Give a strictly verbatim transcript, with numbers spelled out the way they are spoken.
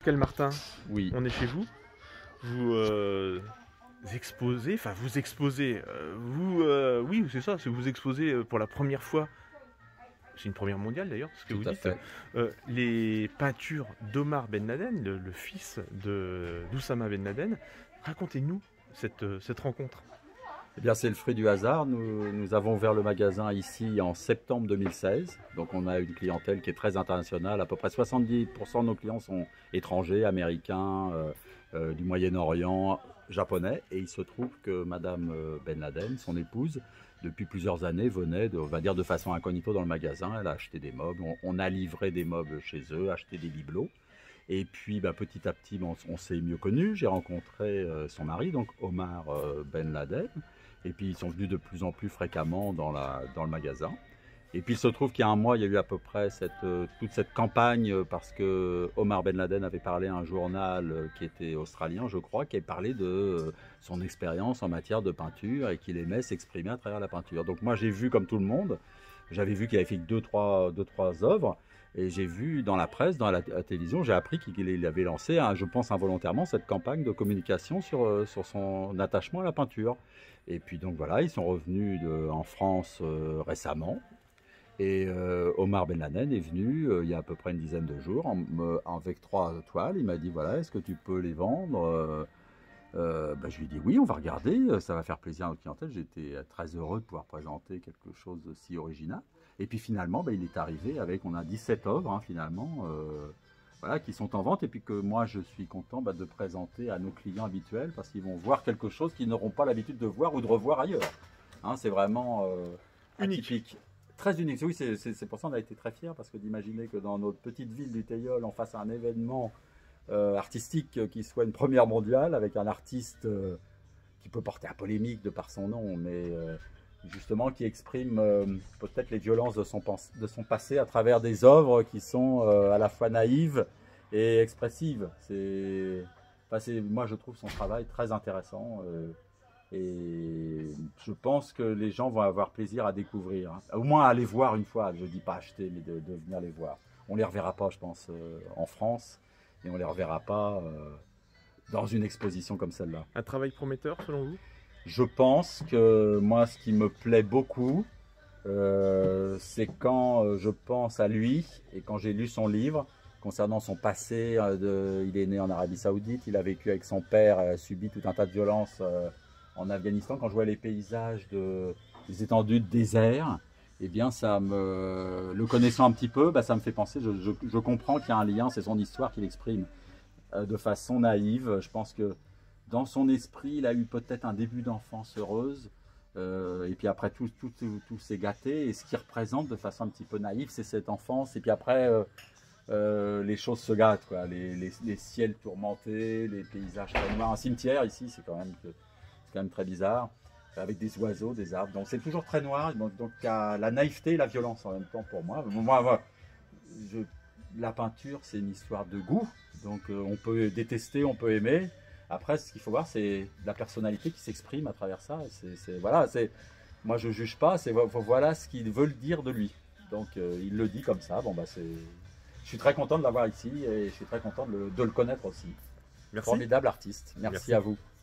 Pascal Martin, Oui, on est chez vous. Vous euh, exposez, enfin vous exposez, euh, vous, euh, oui c'est ça, c'est vous exposez euh, pour la première fois, c'est une première mondiale d'ailleurs, ce que tout vous à dites, fait. euh, les peintures d'Omar Ben Laden, le, le fils de d'Oussama Ben Laden. Racontez-nous cette, euh, cette rencontre. Eh bien, c'est le fruit du hasard. Nous, nous avons ouvert le magasin ici en septembre deux mille seize. Donc, on a une clientèle qui est très internationale. À peu près soixante-dix pour cent de nos clients sont étrangers, américains, euh, euh, du Moyen-Orient, japonais. Et il se trouve que Madame euh, Ben Laden, son épouse, depuis plusieurs années, venait, de, on va dire de façon incognito dans le magasin. Elle a acheté des meubles. On, on a livré des meubles chez eux, acheté des bibelots. Et puis bah, petit à petit, bon, on s'est mieux connus. J'ai rencontré euh, son mari, donc Omar euh, Ben Laden. Et puis ils sont venus de plus en plus fréquemment dans, la, dans le magasin. Et puis il se trouve qu'il y a un mois, il y a eu à peu près cette, euh, toute cette campagne euh, parce que Omar Ben Laden avait parlé à un journal euh, qui était australien, je crois, qui avait parlé de euh, son expérience en matière de peinture et qu'il aimait s'exprimer à travers la peinture. Donc moi j'ai vu comme tout le monde, j'avais vu qu'il avait fait deux, trois, deux, trois œuvres. Et j'ai vu dans la presse, dans la, la télévision, j'ai appris qu'il avait lancé, hein, je pense involontairement, cette campagne de communication sur, euh, sur son attachement à la peinture. Et puis donc voilà, ils sont revenus de, en France euh, récemment. Et euh, Omar Ben Laden est venu euh, il y a à peu près une dizaine de jours en, me- avec trois toiles. Il m'a dit voilà, est-ce que tu peux les vendre? Euh, euh, ben, je lui ai dit oui, on va regarder, euh, ça va faire plaisir à notre clientèle. J'étais très heureux de pouvoir présenter quelque chose de si original. Et puis finalement, ben, il est arrivé avec, on a dix-sept œuvres hein, finalement, euh, voilà, qui sont en vente et puis que moi je suis content ben, de présenter à nos clients habituels parce qu'ils vont voir quelque chose qu'ils n'auront pas l'habitude de voir ou de revoir ailleurs. Hein, c'est vraiment euh, Unique. atypique. Très unique. Oui, c'est c'est- c'est pour ça qu'on a été très fiers parce que d'imaginer que dans notre petite ville du Teilleul, on fasse un événement euh, artistique euh, qui soit une première mondiale avec un artiste euh, qui peut porter à polémique de par son nom, mais euh, justement qui exprime euh, peut-être les violences de son, de son passé à travers des œuvres qui sont euh, à la fois naïves et expressives. C'est, enfin, c'est, moi, je trouve son travail très intéressant euh, et je pense que les gens vont avoir plaisir à découvrir, hein. Au moins à les voir une fois. Je ne dis pas acheter, mais de, de venir les voir. On ne les reverra pas, je pense, euh, en France et on ne les reverra pas euh, dans une exposition comme celle-là. Un travail prometteur selon vous? Je pense que moi, ce qui me plaît beaucoup, euh, c'est quand euh, je pense à lui et quand j'ai lu son livre concernant son passé. Euh, de, il est né en Arabie Saoudite, il a vécu avec son père, a subi tout un tas de violences euh, en Afghanistan. Quand je vois les paysages de, des étendues de désert, eh bien, ça me, le connaissant un petit peu, bah, ça me fait penser. Je, je, je comprends qu'il y a un lien, c'est son histoire qu'il exprime euh, de façon naïve. Je pense que dans son esprit, il a eu peut-être un début d'enfance heureuse. Euh, et puis après, tout, tout, tout, tout s'est gâté. Et ce qu'il représente de façon un petit peu naïve, c'est cette enfance. Et puis après, euh, euh, les choses se gâtent, quoi. Les, les, les ciels tourmentés, les paysages très noirs. Un cimetière ici, c'est quand, même, c'est quand même très bizarre. Avec des oiseaux, des arbres. Donc c'est toujours très noir. Donc, donc il y a la naïveté et la violence en même temps pour moi. Moi, moi je, la peinture, c'est une histoire de goût. Donc euh, on peut détester, on peut aimer. Après, ce qu'il faut voir, c'est la personnalité qui s'exprime à travers ça. C'est, c'est, voilà, c'est, moi, je ne juge pas. C'est, voilà ce qu'il veut le dire de lui. Donc, euh, il le dit comme ça. Bon, bah, c'est, je suis très content de l'avoir ici et je suis très content de le, de le connaître aussi. Merci. Formidable artiste. Merci, Merci. à vous.